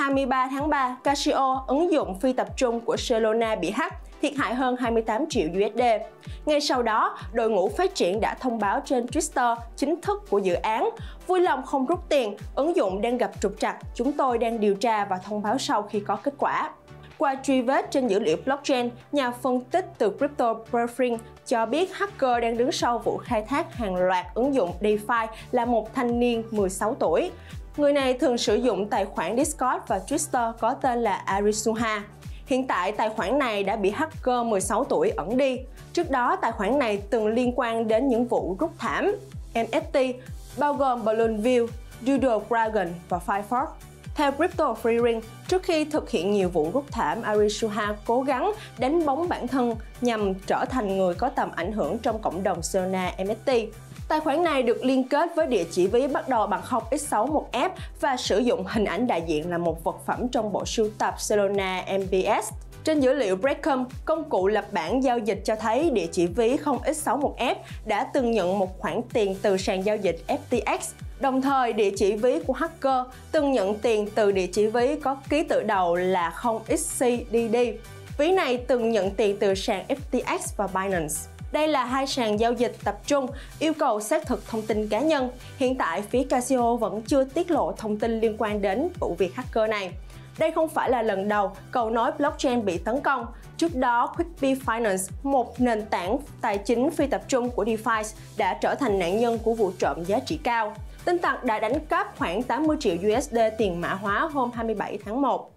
23 tháng 3, Casio, ứng dụng phi tập trung của Solana bị hack, thiệt hại hơn 28 triệu USD. Ngay sau đó, đội ngũ phát triển đã thông báo trên Twitter chính thức của dự án. Vui lòng không rút tiền, ứng dụng đang gặp trục trặc, chúng tôi đang điều tra và thông báo sau khi có kết quả. Qua truy vết trên dữ liệu blockchain, nhà phân tích từ Crypto Briefing cho biết hacker đang đứng sau vụ khai thác hàng loạt ứng dụng DeFi là một thanh niên 16 tuổi. Người này thường sử dụng tài khoản Discord và Twitter có tên là Arisuha. Hiện tại, tài khoản này đã bị hacker 16 tuổi ẩn đi. Trước đó, tài khoản này từng liên quan đến những vụ rút thảm NFT, bao gồm Balloon View, Doodle Dragon và Firefox. Theo Crypto Freering, trước khi thực hiện nhiều vụ rút thảm, Arisuha cố gắng đánh bóng bản thân nhằm trở thành người có tầm ảnh hưởng trong cộng đồng Solana NFT. Tài khoản này được liên kết với địa chỉ ví bắt đầu bằng 0x61F và sử dụng hình ảnh đại diện là một vật phẩm trong bộ sưu tập Solana MBS. Trên dữ liệu Breadcom, công cụ lập bảng giao dịch cho thấy địa chỉ ví 0x61F đã từng nhận một khoản tiền từ sàn giao dịch FTX. Đồng thời, địa chỉ ví của hacker từng nhận tiền từ địa chỉ ví có ký tự đầu là 0xCDD. Ví này từng nhận tiền từ sàn FTX và Binance. Đây là hai sàn giao dịch tập trung yêu cầu xác thực thông tin cá nhân. Hiện tại, phía Casio vẫn chưa tiết lộ thông tin liên quan đến vụ việc hacker này. Đây không phải là lần đầu cầu nối blockchain bị tấn công. Trước đó, Quickbit Finance, một nền tảng tài chính phi tập trung của DeFi, đã trở thành nạn nhân của vụ trộm giá trị cao. Tin tặc đã đánh cắp khoảng 80 triệu USD tiền mã hóa hôm 27 tháng 1.